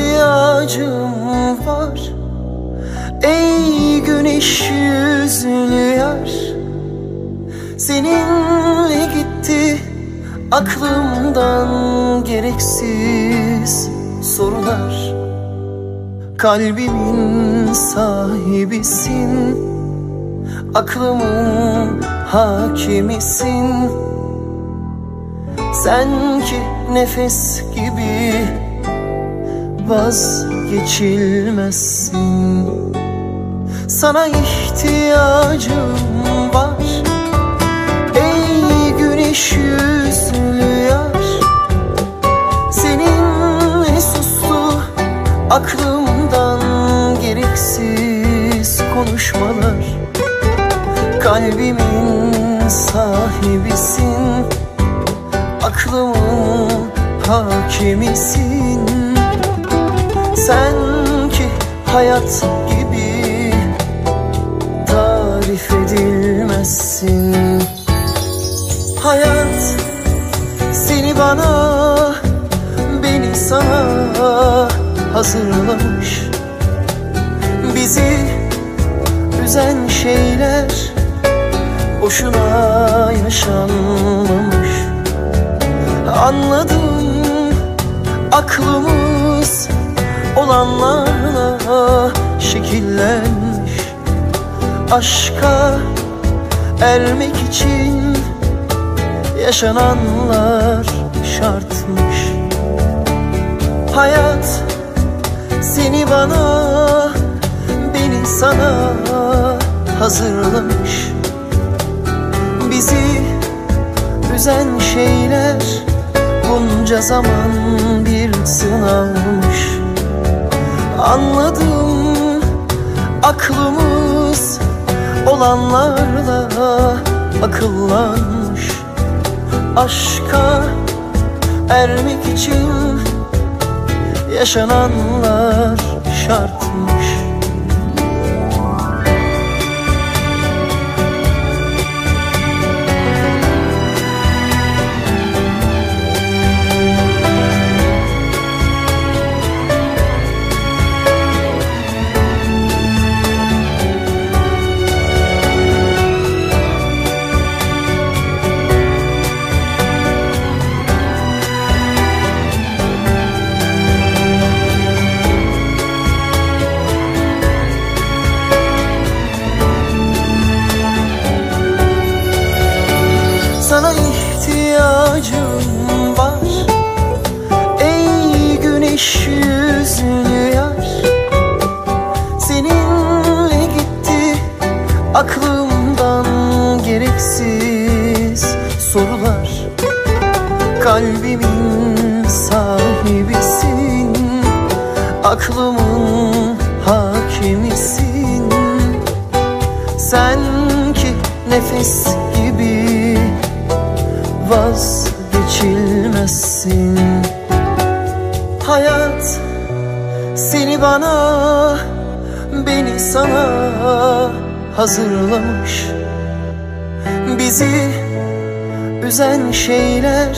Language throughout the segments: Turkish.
ihtiyacım var. Ey güneş yüzlü yar, seninle gitti aklımdan gereksiz sorular. Kalbimin sahibisin, aklımın hakimisin. Sen ki nefes gibi vazgeçilmezsin. Sana ihtiyacım var. Ey güneş yüzlü yar, seninle sustu aklımdan gereksiz konuşmalar. Kalbimin sahibisin, aklımın hakimisin. Sen ki hayat gibi tarif edilmezsin. Hayat seni bana, beni sana hazırlamış. Bizi üzen şeyler boşuna yaşanmamış. Anladım, aklımız olanlarla şekillenmiş. Aşka ermek için yaşananlar şartmış. Hayat seni bana, beni sana hazırlamış. Bizi üzen şeyler bunca zaman bir sınavmış. Anladım, aklımız olanlarla akıllanmış. Aşka ermek için yaşananlar şartmış. Sana ihtiyacım var. Ey güneş yüzlü yar, seninle gitti aklımdan gereksiz sorular. Kalbimin sahibisin, aklımın hakimisin. Sen ki nefes gibi vazgeçilmezsin. Hayat seni bana, beni sana hazırlamış. Bizi üzen şeyler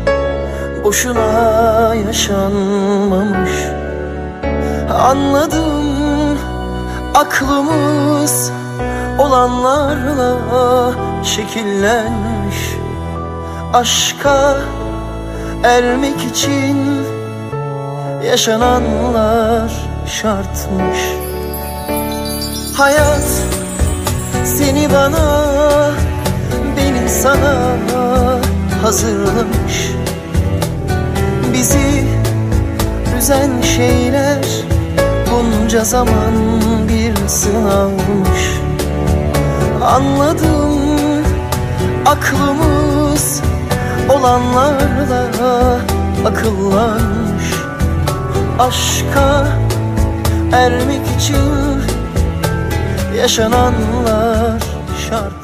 boşuna yaşanmamış. Anladım, aklımız olanlarla şekillenmiş. Aşka ermek için yaşananlar şartmış. Hayat seni bana, beni sana hazırlamış. Bizi üzen şeyler bunca zaman bir sınavmış. Anladım, aklımız olanlarla akıllanmış. Aşka ermek için yaşananlar şart.